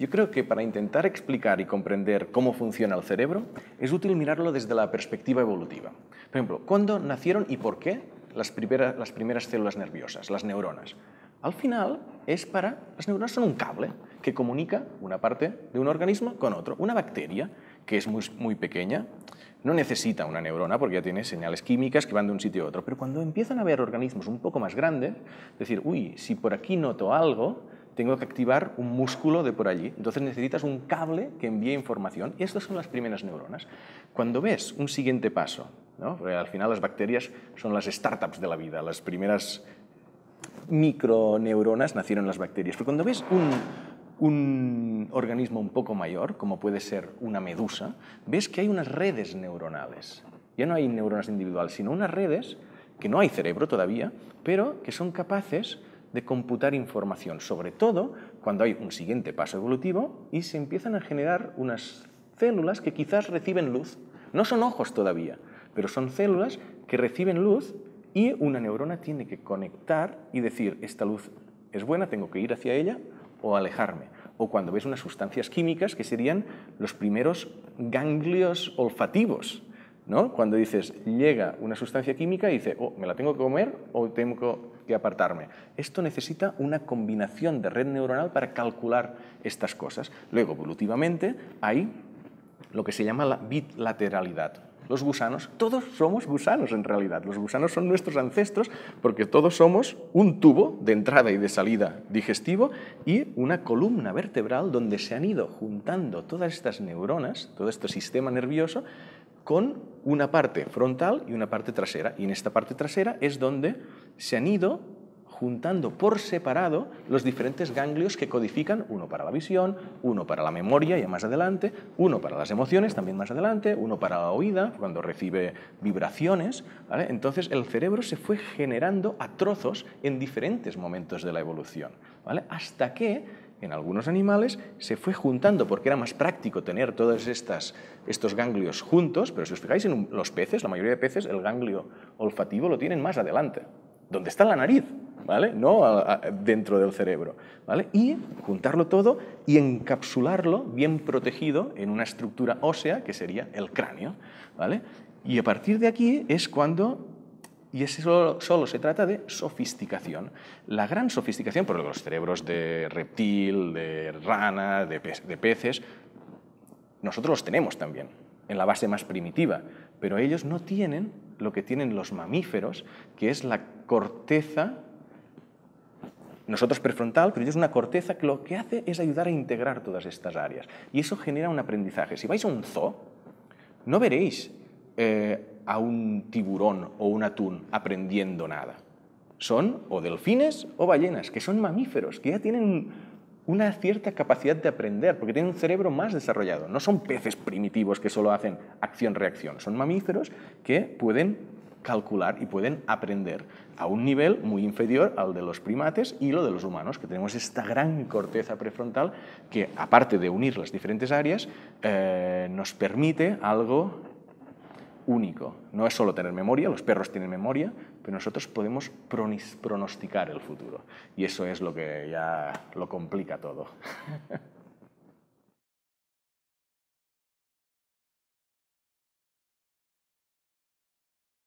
Yo creo que para intentar explicar y comprender cómo funciona el cerebro, es útil mirarlo desde la perspectiva evolutiva. Por ejemplo, ¿cuándo nacieron y por qué las primeras células nerviosas, las neuronas? Al final, las neuronas son un cable que comunica una parte de un organismo con otro. Una bacteria, que es muy pequeña, no necesita una neurona porque ya tiene señales químicas que van de un sitio a otro. Pero cuando empiezan a haber organismos un poco más grandes, decir, uy, si por aquí noto algo, tengo que activar un músculo de por allí. Entonces necesitas un cable que envíe información. Y estas son las primeras neuronas. Cuando ves un siguiente paso, ¿no? Porque al final las bacterias son las startups de la vida, las primeras microneuronas nacieron en las bacterias. Pero cuando ves un organismo un poco mayor, como puede ser una medusa, ves que hay unas redes neuronales. Ya no hay neuronas individuales, sino unas redes que no hay cerebro todavía, pero que son capaces de computar información, sobre todo cuando hay un siguiente paso evolutivo y se empiezan a generar unas células que quizás reciben luz. No son ojos todavía, pero son células que reciben luz y una neurona tiene que conectar y decir, esta luz es buena, tengo que ir hacia ella o alejarme. O cuando ves unas sustancias químicas que serían los primeros ganglios olfativos, ¿no? Cuando dices, llega una sustancia química y dice, oh, ¿me la tengo que comer o tengo que apartarme? Esto necesita una combinación de red neuronal para calcular estas cosas. Luego, evolutivamente, hay lo que se llama la bilateralidad. Los gusanos, todos somos gusanos en realidad. Los gusanos son nuestros ancestros porque todos somos un tubo de entrada y de salida digestivo y una columna vertebral donde se han ido juntando todas estas neuronas, todo este sistema nervioso, con una parte frontal y una parte trasera. Y en esta parte trasera es donde se han ido juntando por separado los diferentes ganglios que codifican, uno para la visión, uno para la memoria, ya más adelante, uno para las emociones, también más adelante, uno para la oída, cuando recibe vibraciones, ¿vale? Entonces el cerebro se fue generando a trozos en diferentes momentos de la evolución, ¿vale? Hasta que en algunos animales se fue juntando porque era más práctico tener todos estos ganglios juntos, pero si os fijáis en los peces, la mayoría de peces, el ganglio olfativo lo tienen más adelante, donde está la nariz, ¿vale? No dentro del cerebro, ¿vale? Y juntarlo todo y encapsularlo bien protegido en una estructura ósea que sería el cráneo, ¿vale? Y a partir de aquí es cuando... Y eso solo se trata de sofisticación. La gran sofisticación, porque los cerebros de reptil, de rana, de peces, nosotros los tenemos también, en la base más primitiva, pero ellos no tienen lo que tienen los mamíferos, que es la corteza, nosotros prefrontal, pero ellos una corteza que lo que hace es ayudar a integrar todas estas áreas. Y eso genera un aprendizaje. Si vais a un zoo, no veréis a un tiburón o un atún aprendiendo nada. Son o delfines o ballenas, que son mamíferos, que ya tienen una cierta capacidad de aprender, porque tienen un cerebro más desarrollado. No son peces primitivos que solo hacen acción-reacción, son mamíferos que pueden calcular y pueden aprender a un nivel muy inferior al de los primates y lo de los humanos, que tenemos esta gran corteza prefrontal que, aparte de unir las diferentes áreas, nos permite algo único. No es solo tener memoria, los perros tienen memoria, pero nosotros podemos pronosticar el futuro. Y eso es lo que ya lo complica todo.